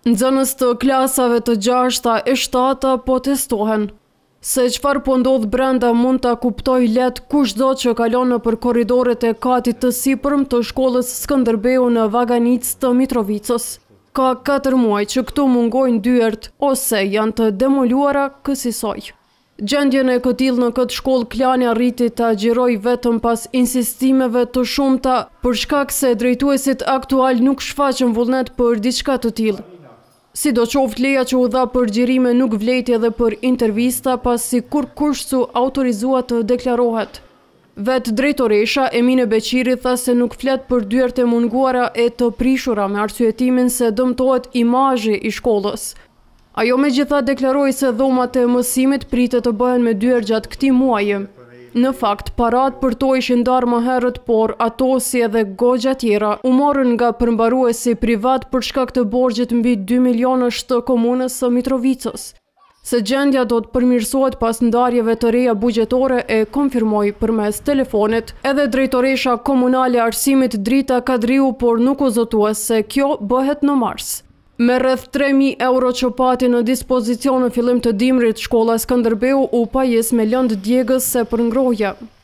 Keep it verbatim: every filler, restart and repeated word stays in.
Nxënës të klasave të gjashta e shtata po testohen. Se çfarë po ndodh brenda mund ta kuptoj lehtë kushdo që kalon nëpër korridoret e katit të sipërm të shkollës Skënderbeu në Vaganicë të Mitrovicës. Ka katër muaj që këtu mungojnë dyert ose janë të demoluara kësaj. Gjendjen e këtillë në këtë shkollë Klani arriti ta xhiroj vetëm pas insistimeve të shumta për shkak se drejtuesit aktual nuk shfaqën vullnet për diçka të tillë. Sidoqoftë leja që u dha për xhirime nuk vleti edhe për intervista pasi kur kush su autorizuar të deklarohet. Vetë drejtoresha Emine Beqiri tha se nuk flet për dyert e munguara e të prishura me arsyetimin se dëmtohet imazhi i shkollës. Ajo megjithatë deklaroi se dhomat e mësimit pritet të bëhen me dyert gjatë këtij muaji. Në fakt, parat për to ishin ndarë më herët, por ato si edhe goxha tjera u morën nga përmbaruesi privat për shkak të borxhit mbi dy milionësh të komunës së Mitrovicës. Se gjendja do të përmirësohet pas ndarjeve të reja buxhetore e konfirmoi përmes telefonit edhe drejtoresha komunale e arsimit Drita Kadriu, por nuk u zotua se kjo bëhet në mars. Me rreth tre mijë euro që pati në dispozicion në fillim të dimrit, shkolla Skënderbeu u pajis me lëndë djegës se për ngrohje.